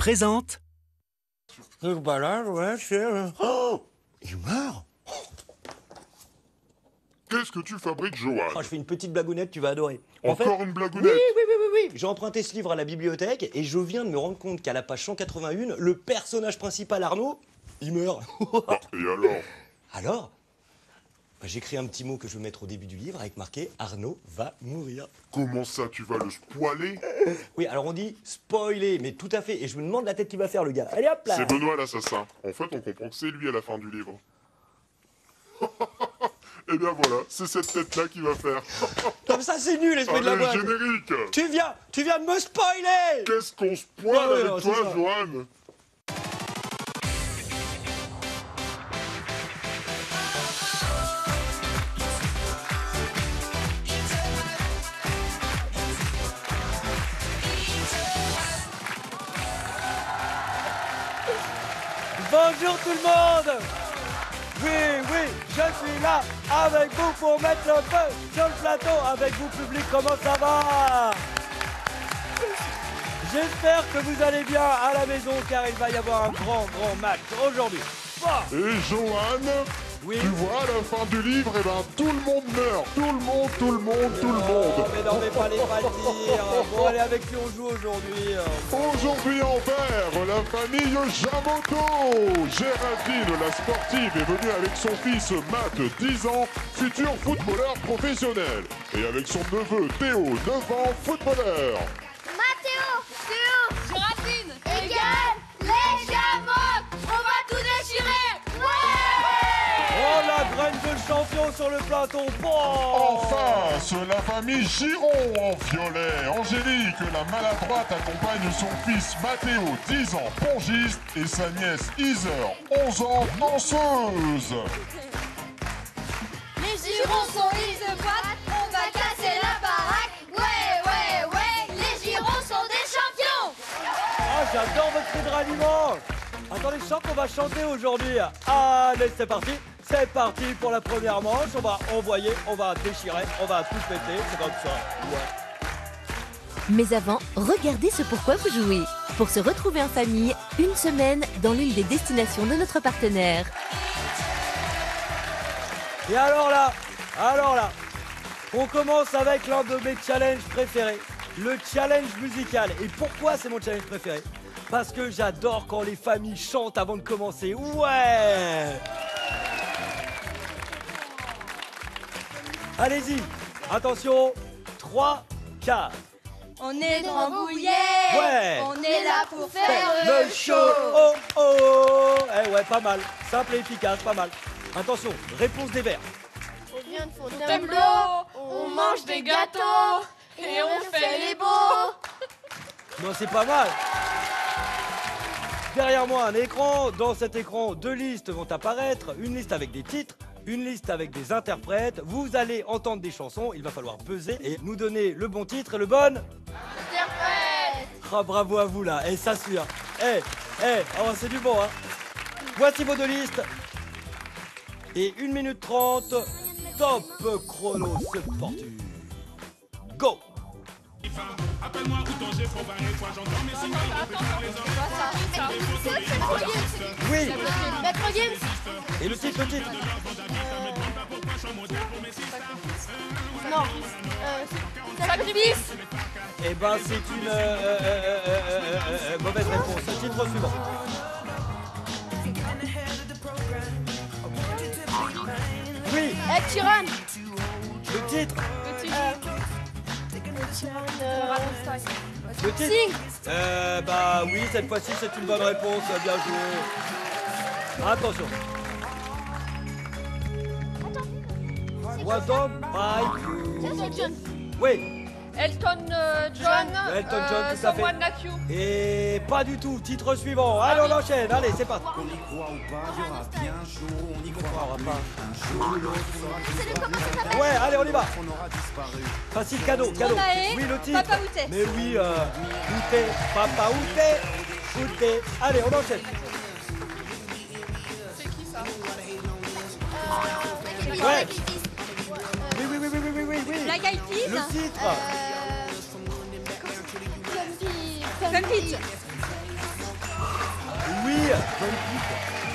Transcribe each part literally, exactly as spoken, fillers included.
présente... Le balade, ouais, c'est... Oh, il meurt. Qu'est-ce que tu fabriques, Johan? Oh, je fais une petite blagounette, tu vas adorer. En Encore fait, une blagounette? Oui, oui, oui, oui, oui. J'ai emprunté ce livre à la bibliothèque et je viens de me rendre compte qu'à la page cent quatre-vingt-un, le personnage principal, Arnaud, il meurt. Ah, et alors? Alors, bah, j'écris un petit mot que je vais mettre au début du livre avec marqué « Arnaud va mourir ». Comment ça, tu vas le spoiler? Oui, alors on dit spoiler, mais tout à fait. Et je me demande la tête qu'il va faire, le gars. Allez hop là. C'est Benoît l'assassin. En fait, on comprend que c'est lui à la fin du livre. Et bien voilà, c'est cette tête-là qui va faire. Comme ça, c'est nul, l'esprit de la Allez, boîte. générique. Tu viens, tu viens de me spoiler. Qu'est-ce qu'on spoil Ouais, ouais, avec non, toi, c'est ça. Johan? Bonjour tout le monde. Oui, oui, je suis là avec vous pour mettre le feu sur le plateau. Avec vous, public, comment ça va? J'espère que vous allez bien à la maison car il va y avoir un grand, grand match aujourd'hui. Bon. Et Johan, Oui. tu vois, à la fin du livre, eh ben, tout le monde meurt. Tout le monde, tout le monde, tout le Oh, monde. mais non, mais fallait pas le dire. Bon, allez, avec qui on joue aujourd'hui? Aujourd'hui en vert, la famille Jamoto. Géraldine, la sportive, est venue avec son fils Matt, dix ans, futur footballeur professionnel. Et avec son neveu Théo, neuf ans, footballeur. Mathéo, Théo, Géraldine, égale les Jamots. On va tout déchirer. Ouais. Oh, la graine de champion sur le plateau. Bon. En face, la famille Giron en violet. Angélique, la maladroite, accompagne son fils Mathéo, dix ans, pongiste, et sa nièce Iser, onze ans, danseuse. Les Girons sont ils se battent. On va casser la baraque. Ouais, ouais, ouais. Les Girons sont des champions. Ah, j'adore votre cri de ralliement. Attendez, je sens qu'on va chanter aujourd'hui. Allez, c'est parti. C'est parti pour la première manche. On va envoyer, on va déchirer, on va tout péter. C'est comme ça. Ouais. Mais avant, regardez ce pourquoi vous jouez. Pour se retrouver en famille, une semaine dans l'une des destinations de notre partenaire. Et alors là, alors là, on commence avec l'un de mes challenges préférés, le challenge musical. Et pourquoi c'est mon challenge préféré? Parce que j'adore quand les familles chantent avant de commencer. Ouais! Allez-y, attention, trois, quatre. On est dans Rambouillet. Ouais. On est là pour faire Le show, oh oh. Eh ouais, pas mal, simple et efficace, pas mal. Attention, réponse des verts. On vient de Fontainebleau. On mange des gâteaux. Et on fait les beaux. Non, c'est pas mal. Derrière moi, un écran. Dans cet écran, deux listes vont apparaître. Une liste avec des titres, une liste avec des interprètes. Vous allez entendre des chansons. Il va falloir buzzer et nous donner le bon titre et le bon... Interprète. Ah, bravo à vous là. Et ça suit. Eh, eh, oh, c'est du bon, hein. Voici vos deux listes. Et une minute trente. Top chrono, c'est parti. Go. Appelle-moi ou ton j'ai provaré toi j'entends mes signaux. C'est Maître Gims. Oui. Maître Gims. Et le titre, le titre. Non. Euh, Sacrifice. Eh ben, c'est une euh, euh, euh, euh, euh, mauvaise réponse. Le titre suivant. Oui. Ed Sheeran. Le titre. Le titre. Ed Sheeran. Euh, Le titre. Sing. Euh, bah oui, cette fois-ci, c'est une bonne réponse. Bien joué. Attention. What don't like you. Elton John. Oui. Elton euh, John, Elton John, euh, tout à fait. Someone Like You. Et pas du tout. Titre suivant. Allez, on enchaîne. Allez, c'est parti. Qu'on y croit ou pas, il y aura bien un jour où on y croira pas. Un jour ou l'autre, on aura C'est le comment ça disparu. s'appelle? Ouais, allez, on y va. On aura disparu. Facile, cadeau, cadeau. Stromae, Oui, le titre. Papa Outé. Mais oui, euh, Outé, Papa Outé, Outé. Allez, on enchaîne. C'est qui ça? Ouais. Oui, oui, oui, oui, oui, oui, oui, oui. Black Eyed Peas. Le titre. Fun Pit. Bonne pique.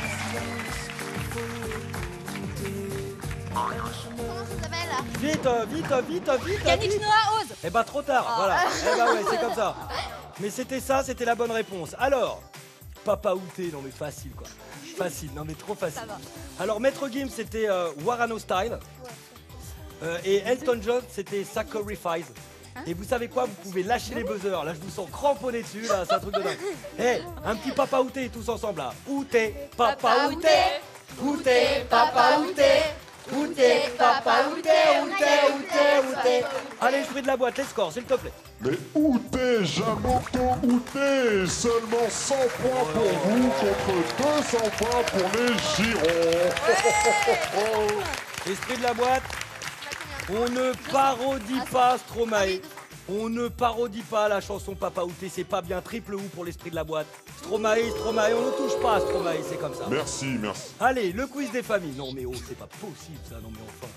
Comment ça s'appelle là? Vite, euh, vite, euh, vite, euh, vite. Yannick vite. Noah ose. Eh bah trop tard, voilà. Eh bah ouais, c'est comme ça. Mais c'était ça, c'était la bonne réponse. Alors, Papa Outé, non mais facile quoi. Facile, non mais trop facile. Ça va. Alors, Maître Gims, c'était euh, Warano Style. Euh, et Elton John, c'était Sacrifice. Et vous savez quoi, vous pouvez lâcher les buzzers. Là, je vous sens cramponné dessus, là, c'est un truc de dingue. Eh, un petit Papa Outé, tous ensemble là. Outé, Papa Outé. Outé, Papa Outé. Outé, Papa Outé, Outé, Outé, Outé. Allez, je prie de la boîte, les scores, s'il te plaît. Mais où t'es, Jamoto, où t'es? Seulement cent points pour vous contre deux cents points pour les Girons. Esprit de la boîte, on ne parodie pas Stromae. On ne parodie pas la chanson Papa Outé, c'est pas bien. Triple ou pour l'esprit de la boîte. Stromae, Stromae, on ne touche pas à Stromae, c'est comme ça. Merci, merci. Allez, le quiz des familles. Non mais oh, c'est pas possible ça, non mais enfin.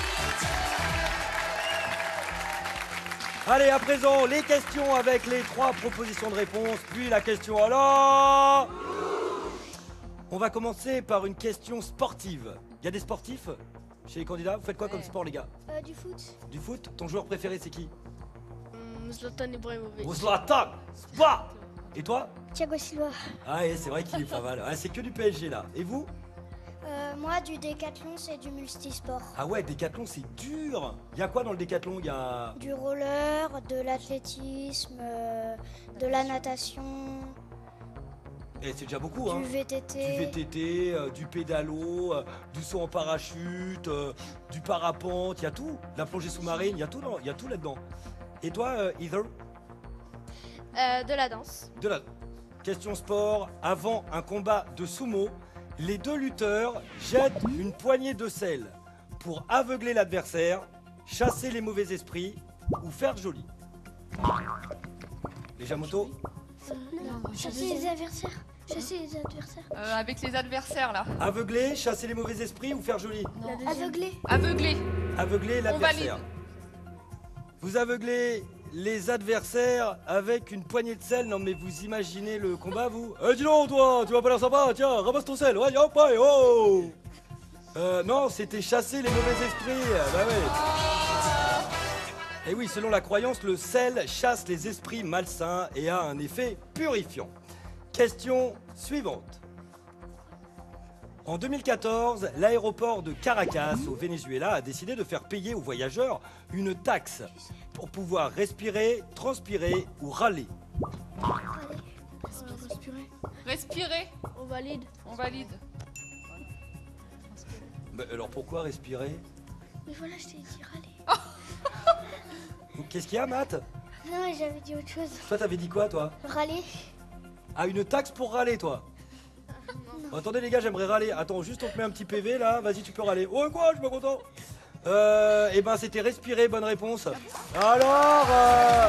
Allez, à présent, les questions avec les trois propositions de réponse, puis la question alors. On va commencer par une question sportive. Il y a des sportifs chez les candidats? Vous faites quoi comme sport les gars? Euh, du foot. Du foot? Ton joueur préféré c'est qui? Zlatan Ibrahimovic. Zlatan, Spa. Et toi? Thiago Silva. Ah ouais, c'est vrai qu'il est pas mal. Ah, c'est que du P S G là. Et vous? Euh, moi, du décathlon, c'est du multisport. Ah ouais, décathlon c'est dur. Il y a quoi dans le décathlon? Il y a... Du roller, de l'athlétisme, euh, de la natation, Eh, c'est déjà beaucoup hein. du V T T. Du V T T, euh, du pédalo, euh, du saut en parachute, euh, du parapente, il y a tout. La plongée sous-marine, il y a tout, dans- il y a tout là-dedans. Et toi, euh, Heather? Euh, de la danse. De la question sport. Avant un combat de sumo, les deux lutteurs jettent une poignée de sel pour aveugler l'adversaire, chasser les mauvais esprits ou faire joli. Les Jamoto? Chasser les adversaires. Chasser les adversaires. Euh, avec les adversaires là. Aveugler, chasser les mauvais esprits ou faire joli? Aveugler. Aveuglé. Aveugler On l'adversaire. valide. Vous aveuglez les adversaires avec une poignée de sel. Non mais vous imaginez le combat vous? Eh dis donc toi, tu vas pas l'air sympa, tiens, ramasse ton sel, ouais, hop, ouais, oh euh, Non, c'était chasser les mauvais esprits, bah ouais. Et oui, selon la croyance, le sel chasse les esprits malsains et a un effet purifiant. Question suivante. En deux mille quatorze, l'aéroport de Caracas, au Venezuela, a décidé de faire payer aux voyageurs une taxe pour pouvoir respirer, transpirer ou râler. Respirer. Respirer. On valide. On valide. Bah, alors pourquoi respirer? Mais voilà, je t'ai dit râler. Qu'est-ce qu'il y a, Matt? Non, mais j'avais dit autre chose. Toi, t'avais dit quoi, toi? Râler. Ah, une taxe pour râler, toi? Bon, attendez, les gars, j'aimerais râler. Attends, juste on te met un petit P V, là. Vas-y, tu peux râler. Oh, quoi? Je suis pas content. Euh, eh ben, c'était respirer, bonne réponse. Alors... euh,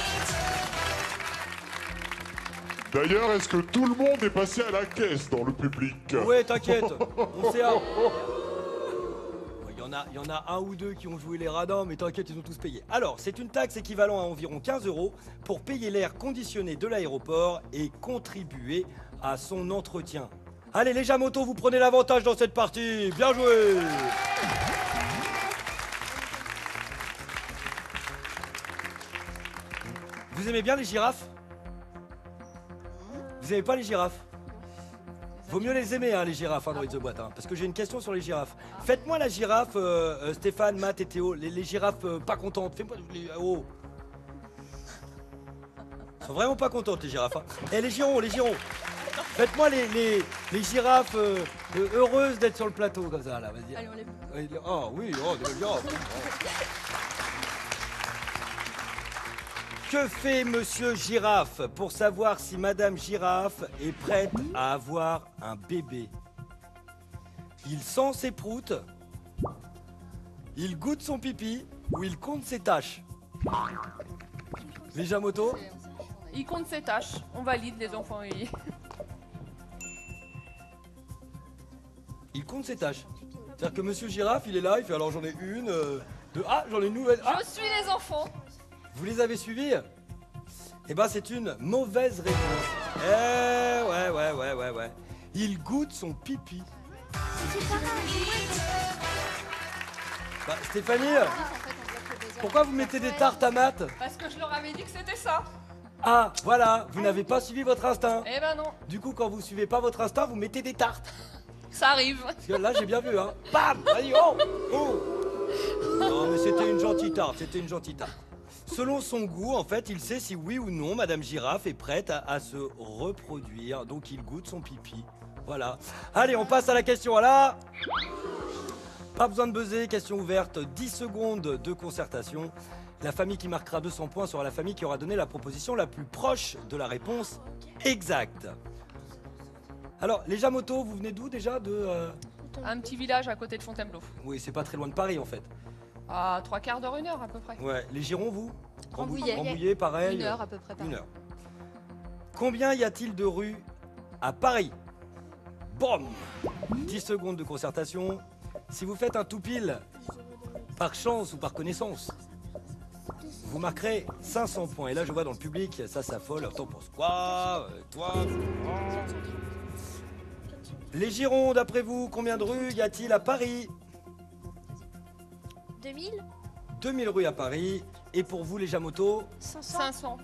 D'ailleurs, est-ce que tout le monde est passé à la caisse dans le public? Ouais, t'inquiète, on sait. Il y en a, il y en a un ou deux qui ont joué les radins, mais t'inquiète, ils ont tous payé. Alors, c'est une taxe équivalente à environ quinze euros pour payer l'air conditionné de l'aéroport et contribuer à son entretien. Allez, les Jamoto, vous prenez l'avantage dans cette partie. Bien joué. Vous aimez bien les girafes? Vous aimez pas les girafes? Vaut mieux les aimer, hein, les girafes, hein, dans It's the Boîte, hein, parce que j'ai une question sur les girafes. Faites-moi la girafe, euh, euh, Stéphane, Matt et Théo, les, les girafes euh, pas contentes. Faites-moi les... Oh. Elles sont vraiment pas contentes, les girafes. Hein. Eh, les girons, les girons. Faites-moi les, les, les girafes euh, euh, heureuses d'être sur le plateau, comme ça, là, vas-y. Allez, on les... Ouais, Oh, oui, oh, des belles girafes. Que fait Monsieur Girafe pour savoir si Madame Girafe est prête à avoir un bébé? Il sent ses proutes, il goûte son pipi ou il compte ses tâches? Les Jamoto? Il compte ses tâches. On valide les enfants. Oui. Il compte ses tâches. C'est-à-dire que Monsieur Girafe, il est là, il fait alors j'en ai une, euh, deux, ah j'en ai une nouvelle. Ah, Je suis les enfants. vous les avez suivis? Eh ben, c'est une mauvaise réponse. Eh, ouais, ouais, ouais, ouais, ouais. Il goûte son pipi. Bah, Stéphanie, pourquoi vous mettez des tartes à maths? Parce que je leur avais dit que c'était ça. Ah, voilà, vous n'avez pas suivi votre instinct. Eh ben non, Du coup, quand vous suivez pas votre instinct, vous mettez des tartes. ça arrive. Parce que là, j'ai bien vu, hein. Bam! Allez, oh! Oh! Non, mais c'était une gentille tarte, c'était une gentille tarte. Selon son goût, en fait, il sait si oui ou non Madame Girafe est prête à, à se reproduire. Donc, il goûte son pipi. Voilà. Allez, on passe à la question. Là, pas besoin de buzzer, question ouverte. dix secondes de concertation. La famille qui marquera deux cents points sera la famille qui aura donné la proposition la plus proche de la réponse exacte. Alors, les Jamoto, vous venez d'où déjà de euh... Un petit village à côté de Fontainebleau. Oui, c'est pas très loin de Paris en fait. À trois quarts d'heure, une heure à peu près. Ouais, les Girons, vous Rambouillet. Rambouillet, pareil. Une heure à peu près. Une heure. Combien y a-t-il de rues à Paris? Boum! dix secondes de concertation. Si vous faites un tout pile, par chance ou par connaissance, vous marquerez cinq cents points. Et là, je vois dans le public, ça s'affole. T'en penses quoi? Euh, Toi quoi? Les Girons, d'après vous, combien de rues y a-t-il à Paris? deux mille deux mille rues à Paris. Et pour vous, les Jamoto? cinq cents.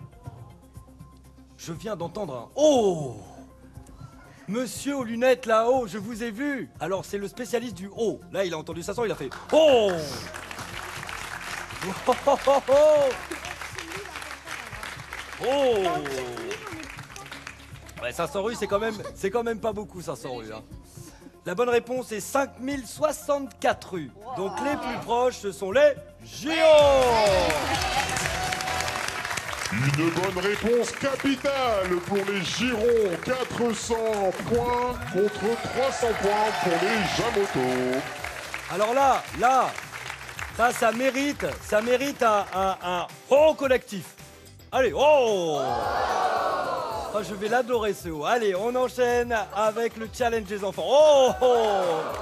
Je viens d'entendre un oh! Monsieur aux lunettes là-haut, je vous ai vu. Alors, c'est le spécialiste du oh. Là, il a entendu cinq cents, il a fait oh! Oh! Oh! Oh! Oh! Ouais, cinq cents rues, c'est quand même, c'est quand même pas beaucoup, cinq cents rues. Hein. La bonne réponse est cinq mille soixante-quatre rues. Donc les plus proches, ce sont les Girons. Une bonne réponse capitale pour les Girons. quatre cents points contre trois cents points pour les Jamoto. Alors là, là, ça, ça mérite, ça mérite un, un, un oh collectif. Allez, oh! Oh, je vais l'adorer ce haut. Allez, on enchaîne avec le challenge des enfants. Oh, oh!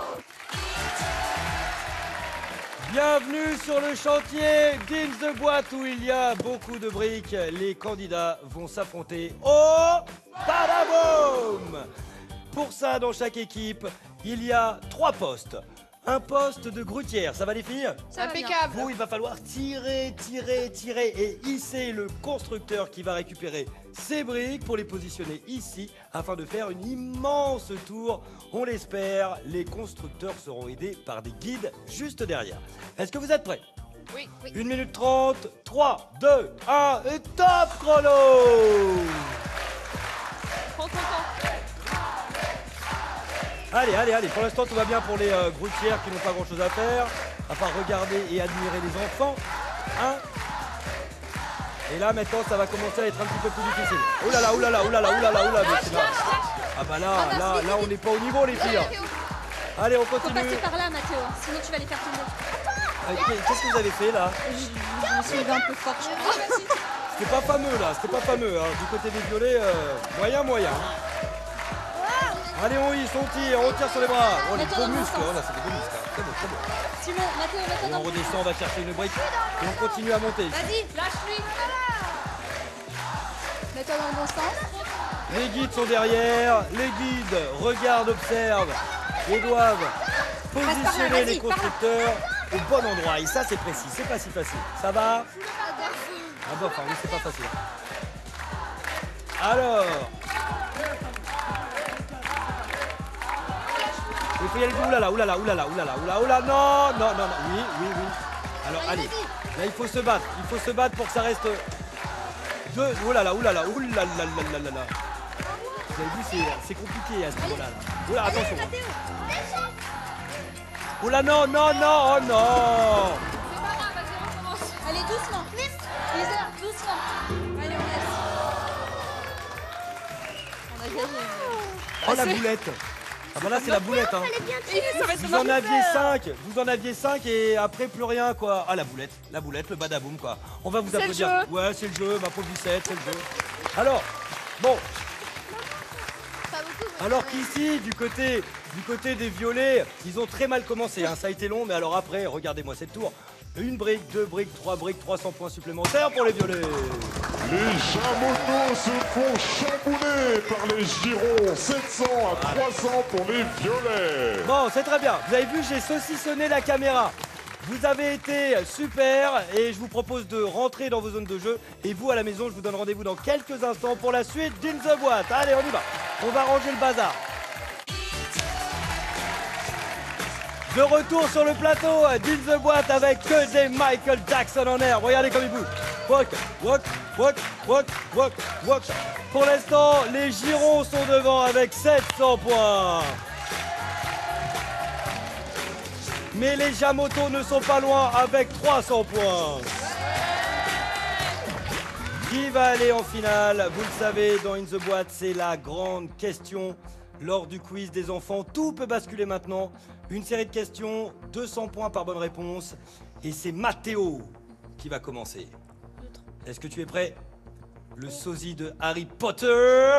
Bienvenue sur le chantier d'Inns de Boîte où il y a beaucoup de briques. Les candidats vont s'affronter au badaboum! Pour ça, dans chaque équipe, il y a trois postes. Un poste de grutière, ça va les filles? Impeccable. Vous, il va falloir tirer, tirer, tirer et hisser le constructeur qui va récupérer ces briques pour les positionner ici afin de faire une immense tour. On l'espère, les constructeurs seront aidés par des guides juste derrière. Est-ce que vous êtes prêts? Oui. oui. une minute trente, trois, deux, un et top chrono! Prends ton temps. Allez, allez, allez, pour l'instant tout va bien pour les euh, groutières qui n'ont pas grand chose à faire, à part regarder et admirer les enfants. Hein? Et là maintenant ça va commencer à être un petit peu plus difficile. Oh là là, oh là là, oh là là, oh là là, oh là là, c'est là. Ah bah là, là, là on n'est pas au niveau les filles. Allez, on Faut continue. passer par là, Mathéo, sinon tu vas les faire tomber. Euh, Qu'est-ce que vous avez fait là? Je me suis levé un peu fort, je crois. C'était pas fameux là, c'était pas fameux. Hein. Du côté des violets, euh, moyen, moyen. Allez, on hisse, on tire, on tire sur les bras. Oh, les Mets-toi beaux dans le muscles, sens. oh, là, c'est des beaux muscles. Hein. Très beau, très beau. Simon, Mathéo, mets-toi Et dans on le redescend, on va chercher une brique et on continue à monter. Vas-y, Lâche-lui. mets-toi dans le bon sens. Les guides sont derrière, les guides regardent, observent et doivent positionner vas-y, les par là. constructeurs au bon endroit. Et ça, c'est précis, c'est pas si facile. Ça va? Ah bah, enfin, oui, c'est pas facile. Alors, il faut y aller. Oulala, oulala, oulala, oulala, oulala, oulala, non, non, non, non, oui, oui, oui. Alors, Allez, allez, vas-y. là, il faut se battre, il faut se battre pour que ça reste deux. Oulala, oulala, oulala, oulala, oulala. Vous avez vu, c'est- c'est compliqué à ce niveau-là. Là. Oula, attention. Oula, non, non, non, oh non. C'est pas grave, vas-y, on recommence. Allez, doucement. Lisa, doucement. Allez, on laisse. On a gagné. Oh, la boulette. Ah bah là, c'est la boulette, hein. Et ça va être Vous en aviez cinq, vous en aviez cinq et après plus rien quoi. Ah la boulette, la boulette, le badaboum quoi. On va vous C'est le applaudir. jeu. Ouais c'est le jeu, ma pauvre Lucette, c'est le jeu. Alors, bon, Pas beaucoup. alors qu'ici, du côté, du côté des violets, ils ont très mal commencé, hein. Ça a été long, mais alors après, regardez-moi cette tour. Une brique, deux briques, trois briques, trois cents points supplémentaires pour les violets. Les Jamotos se font chambouler par les Girons. sept cents à trois cents pour les Violets. Bon, c'est très bien. Vous avez vu, j'ai saucissonné la caméra. Vous avez été super et je vous propose de rentrer dans vos zones de jeu. Et vous, à la maison, je vous donne rendez-vous dans quelques instants pour la suite d'In the Boîte. Allez, on y va. On va ranger le bazar. De retour sur le plateau d'In the Boîte avec que des Michael Jackson en air. Regardez comme il bouge. Walk, walk, walk, walk, walk, walk. Pour l'instant, les Girons sont devant avec sept cents points. Mais les Jamotos ne sont pas loin avec trois cents points. Qui va aller en finale? Vous le savez, dans In the Boîte, c'est la grande question. Lors du quiz des enfants, tout peut basculer maintenant. Une série de questions, deux cents points par bonne réponse. Et c'est Mathéo qui va commencer. Est-ce que tu es prêt? Le sosie de Harry Potter.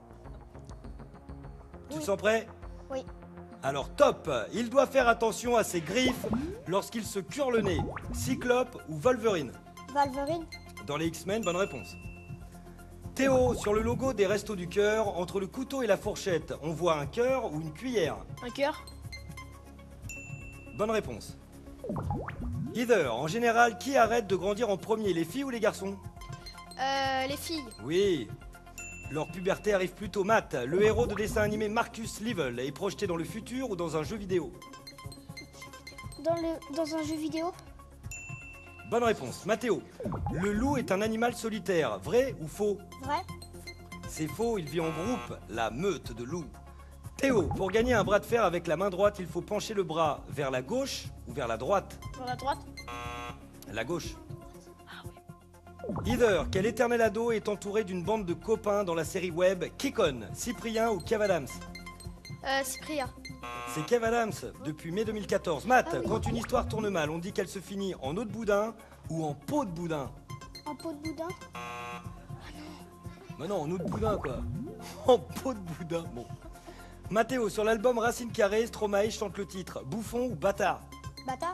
Tu te sens prêt? Oui. Alors top, il doit faire attention à ses griffes lorsqu'il se cure le nez. Cyclope ou Wolverine? Wolverine. Dans les X-Men, bonne réponse. Théo, sur le logo des Restos du Cœur, entre le couteau et la fourchette, on voit un cœur ou une cuillère? Un cœur. Bonne réponse. Heather, en général, qui arrête de grandir en premier, les filles ou les garçons? Euh, les filles. Oui. Leur puberté arrive plus tôt. Matt, le héros de dessin animé Marcus Level est projeté dans le futur ou dans un jeu vidéo? Dans, le, dans un jeu vidéo. Bonne réponse. Mathéo, le loup est un animal solitaire, vrai ou faux? Vrai. C'est faux, il vit en groupe, la meute de loups. Théo, pour gagner un bras de fer avec la main droite, il faut pencher le bras vers la gauche ou vers la droite? Vers la droite. La gauche. Heather, quel éternel ado est entouré d'une bande de copains dans la série web Kick-On, Cyprien ou Kev Adams? Euh, Cyprien. C'est Kev Adams depuis mai deux mille quatorze. Matt, Ah oui. quand une histoire tourne mal, on dit qu'elle se finit en eau de boudin ou en peau de boudin? En peau de boudin. Mais non, en eau de boudin quoi. En peau de boudin, bon. Mathéo, sur l'album Racine Carrée, Stromae chante le titre Bouffon ou Bâtard? Bâtard.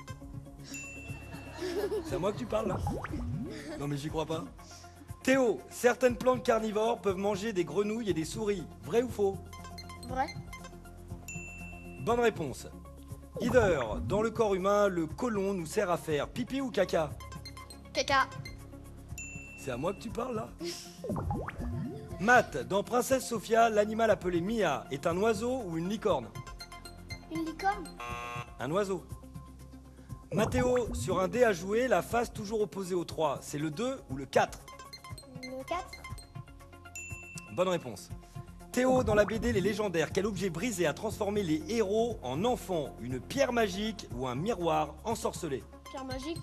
C'est à moi que tu parles là? Non mais j'y crois pas. Théo, certaines plantes carnivores peuvent manger des grenouilles et des souris. Vrai ou faux? Vrai. Bonne réponse. Heather, dans le corps humain, le côlon nous sert à faire pipi ou caca? Caca. C'est à moi que tu parles là? Matt, dans Princesse Sophia, l'animal appelé Mia est un oiseau ou une licorne? Une licorne. Un oiseau. Mathéo, sur un dé à jouer, la face toujours opposée au trois, c'est le deux ou le quatre? Le quatre. Bonne réponse. Théo, dans la B D Les Légendaires, quel objet brisé a transformé les héros en enfants? Une pierre magique ou un miroir ensorcelé? Pierre magique.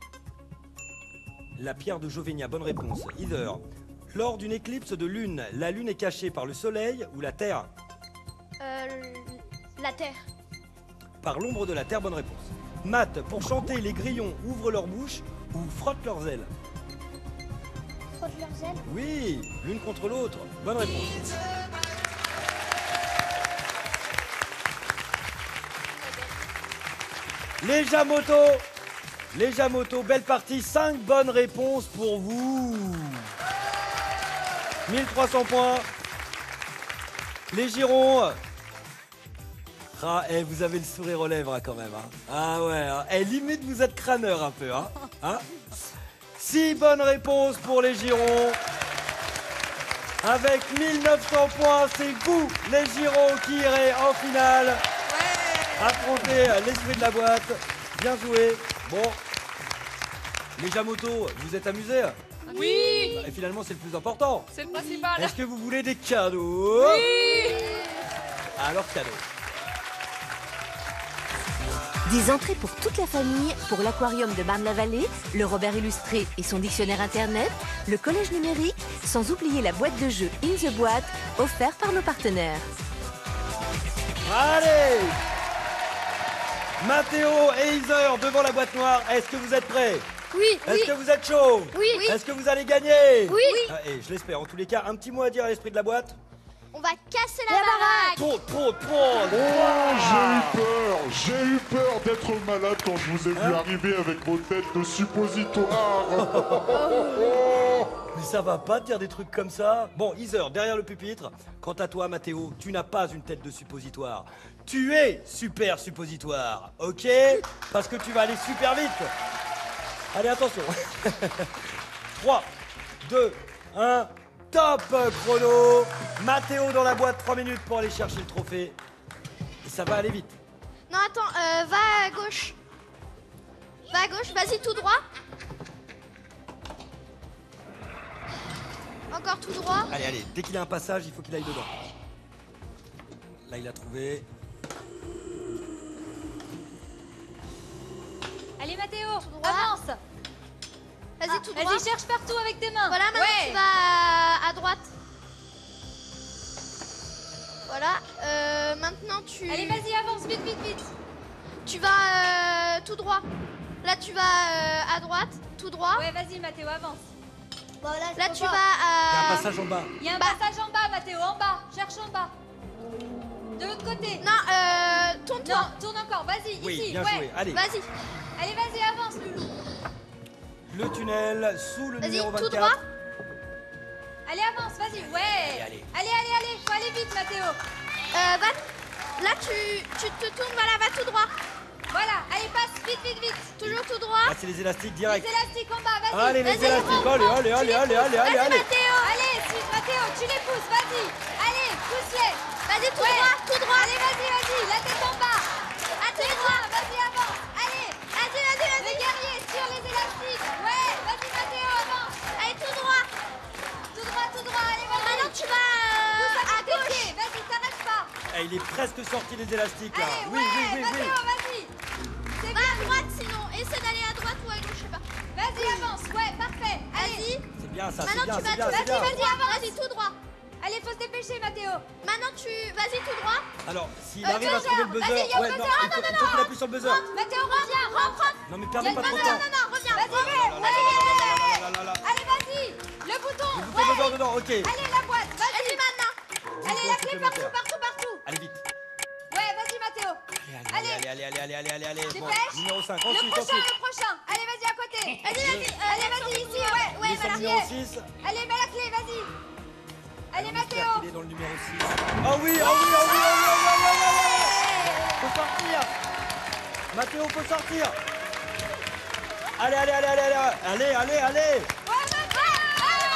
La pierre de Jovenia, bonne réponse. Heather, lors d'une éclipse de lune, la lune est cachée par le soleil ou la terre? Euh, la terre. Par l'ombre de la terre, bonne réponse. Matt, pour chanter, les grillons ouvrent leur bouche ou frottent leurs ailes? Frotte leurs ailes. Oui, l'une contre l'autre, bonne réponse. Les Jamotos, les Jamotos, belle partie, cinq bonnes réponses pour vous. mille trois cents points. Les Girons. Ah, eh, vous avez le sourire aux lèvres hein, quand même. Hein. Ah ouais, hein. Eh, limite vous êtes crâneur un peu. Hein. Hein. Six bonnes réponses pour les Girons. Avec mille neuf cents points, c'est vous, les Girons, qui irez en finale. Affronter l'esprit de la boîte. Bien joué. Bon. Les Jamotos, vous êtes amusés? Oui. Et finalement, c'est le plus important. C'est le principal. Est-ce que vous voulez des cadeaux? Oui. Alors, cadeaux. Des entrées pour toute la famille, pour l'aquarium de Marne-la-Vallée, le Robert illustré et son dictionnaire internet, le collège numérique, sans oublier la boîte de jeux In the Boîte, offerte par nos partenaires. Allez! Mathéo et Heather devant la boîte noire, est-ce que vous êtes prêts? Oui. Est-ce que vous êtes chaud? Oui. Oui. Est-ce que vous allez gagner? Oui. Ah, et je l'espère. En tous les cas, un petit mot à dire à l'esprit de la boîte? On va casser la baraque. Trop, trop, trop. Oh, j'ai eu peur, j'ai eu peur d'être malade quand je vous ai vu Hein? arriver avec vos têtes de suppositoire. ça va pas de dire des trucs comme ça? Bon, Heather, derrière le pupitre. Quant à toi, Mathéo, tu n'as pas une tête de suppositoire. Tu es super suppositoire, ok? Parce que tu vas aller super vite. Allez, attention. trois, deux, un, top chrono. Mathéo dans la boîte, trois minutes pour aller chercher le trophée. Et ça va aller vite. Non, attends, euh, va à gauche. Va à gauche, vas-y tout droit. Encore tout droit. Allez, allez, dès qu'il a un passage, il faut qu'il aille dedans. Là, il a trouvé. Allez Mathéo, droit. avance. Vas-y tout droit. Vas-y, cherche partout avec tes mains. Voilà, maintenant Ouais. tu vas à, à droite. Voilà, euh, maintenant tu... Allez, vas-y, avance, vite, vite, vite. Tu vas euh, tout droit. Là tu vas euh, à droite, tout droit. Ouais, vas-y Mathéo, avance. Là tu vas Il y a un à... passage en bas. Il y a un Bah. passage en bas, Mathéo, en bas. Cherche en bas. De l'autre côté. Non, euh, tourne-toi. Non, tourne encore, vas-y, Oui, ici. bien ouais. joué. Allez, Vas-y, Allez, vas-y, avance, Loulou. le tunnel sous le vas-y, numéro tout vingt-quatre. droit. Allez, avance, vas-y, ouais. allez. Allez, allez, allez, faut aller vite, Mathéo. Euh, va... Là tu, tu te tournes, voilà, va tout droit. Voilà, allez, passe, vite, vite, vite. Toujours tout droit. Là, c'est les élastiques Les direct. élastiques en bas, vas-y. Allez, les vas-y, élastiques. rentre, Allez, rentre, allez, tu allez, les allez, pousses. allez, allez, Vas-y allez. Mathéo. Allez, suis, Mathéo, tu les pousses, vas-y. Allez, pousse-les. Vas-y tout Ouais. droit, tout droit. Allez, vas-y, vas-y, la tête en bas. À tout Les droit. bras, vas-y, avance. Allez, Vas-y, vas-y, le vas-y. guerrier sur les élastiques. Ouais, vas-y, Mathéo, avance. Allez, tout droit. Tout droit, tout droit, allez, vas-y. Maintenant tu vas Pousse euh, à avec tes gauche. pieds, vas-y, t'arrêtes pas. Eh, il est presque sorti les élastiques là. Allez, Oui, ouais, oui, oui, oui. Mathéo, vas-y. C'est Va bien. à droite sinon. Essaie d'aller à droite ou à gauche, je sais pas. Vas-y, avance, ouais, parfait. Allez, Vas-y. C'est bien ça, c'est Maintenant bien, tu c'est vas bien, tout c'est bien. Vas-y, vas-y, avance. Vas-y, tout droit. allez, faut se dépêcher, Mathéo. Maintenant tu... Vas-y, tout droit. Alors, s'il Euh, arrive à buzzer. trouver le buzzer, Vas-y, y a le ouais, non, buzzer. il faut, il faut qu'il appuie sur le buzzer. Mathéo, reviens, rentre, rentre. Non, mais Y a perdez le pas trop de buzzer. temps. Non, non, reviens. Vas-y, reviens. allez, allez, Là, là, là. allez, vas-y. Le bouton, Le bouton ouais. dedans, dedans, ok. Allez, la boîte, vas-y. Vas-y maintenant. Allez, la clé partout, partout, partout. Allez, vite. Ouais, vas-y, Mathéo. Allez, allez, allez, allez, allez, allez, allez, allez. Bon, Dépêche. numéro cinq, Le ensuite, prochain, ensuite. le prochain. Allez, vas-y, à côté. Vas-y, vas-y. Euh, Allez, vas-y, ici, ouais, Il ouais, est sur le voilà. numéro six. Allez, mets la clé, vas-y. Allez, Mathéo. J'espère qu'il est dans le numéro six. Ah oui, ah oui, ah oui, ah oui, ah oui, ah oui, ah oui. Faut sortir. Mathéo, faut sortir. Allez, allez, allez, allez, allez, allez, allez, allez. Ouais, Mathéo. Allez,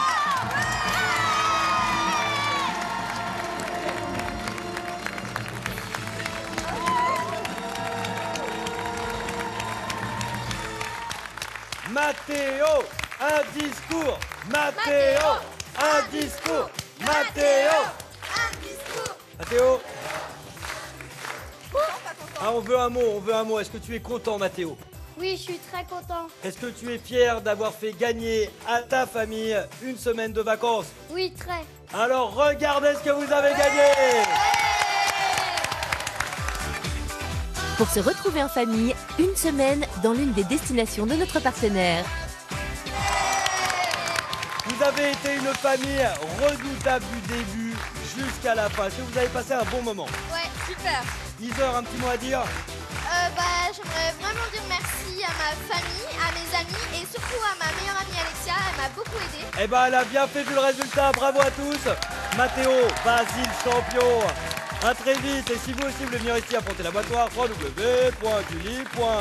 Mathéo, un discours. Mathéo, un discours. Mathéo. Un discours. Mathéo. Ah, on veut un mot, on veut un mot. Est-ce que tu es content, Mathéo? Oui, je suis très content. Est-ce que tu es fier d'avoir fait gagner à ta famille une semaine de vacances? Oui, très. Alors regardez ce que vous avez gagné! Pour se retrouver en famille, une semaine dans l'une des destinations de notre partenaire. Vous avez été une famille redoutable du début jusqu'à la fin. Est-ce que vous avez passé un bon moment? Ouais. super. Heather, un petit mot à dire? Euh, bah, j'aimerais vraiment dire merci à ma famille, à mes amis et surtout à ma meilleure amie Alexia. Elle m'a beaucoup aidé. Eh ben, elle a bien fait vu le résultat. Bravo à tous. Mathéo, Basile, champion. À très vite. Et si vous aussi voulez venir ici affronter l'abattoir, w w w point gulli point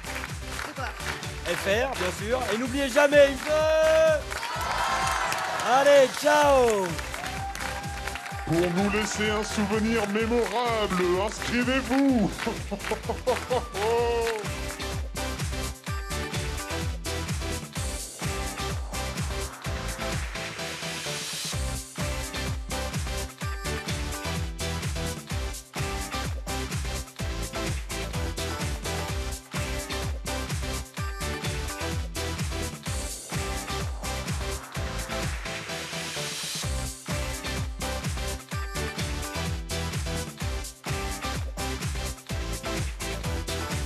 f r, bien sûr. Et n'oubliez jamais, Heather. Allez, ciao. Pour nous laisser un souvenir mémorable, inscrivez-vous.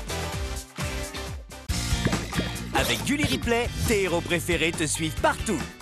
Avec Gulli Replay, tes héros préférés te suivent partout.